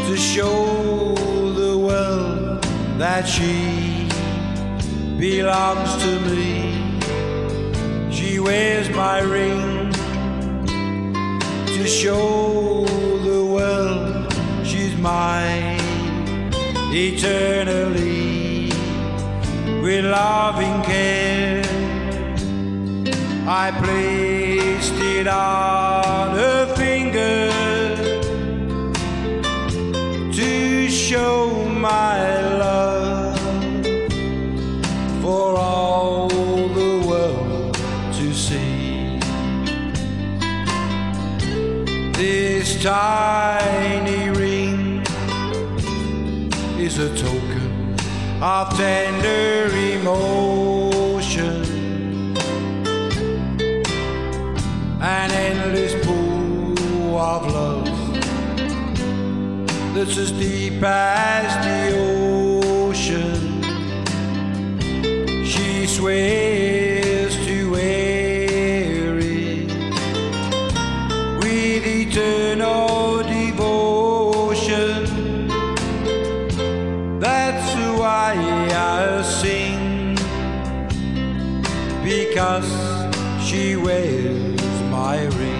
to show the world that she belongs to me. She wears my ring to show the world she's mine eternally. With loving care I placed it on her finger to show my love for all the world to see. This tiny ring is a token of tender emotion, an endless pool of love that's as deep as the ocean. She swears to wear it with eternal devotion. That's why I sing, because she wears my ring.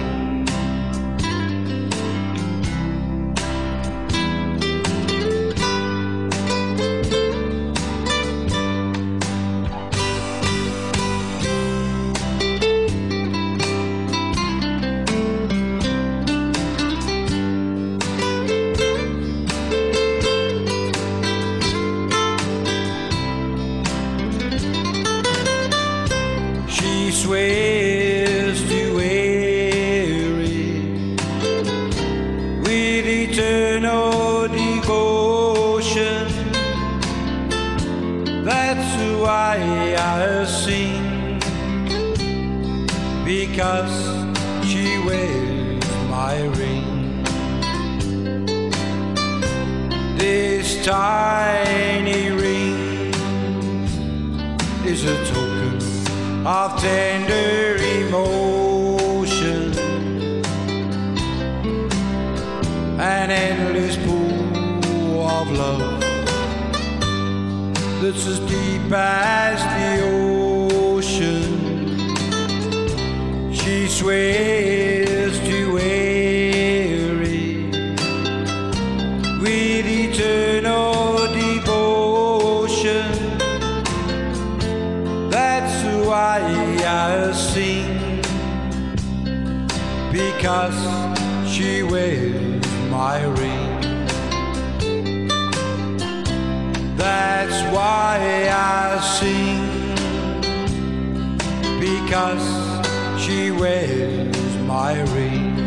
She swears to wear it with eternal devotion. That's why I sing, because she wears my ring. This tiny ring is a token of tender emotion, an endless pool of love that's as deep as the ocean. She swears to wear it with eternal devotion. That's why I sing, because she wears my ring. That's why I sing, because she wears my ring.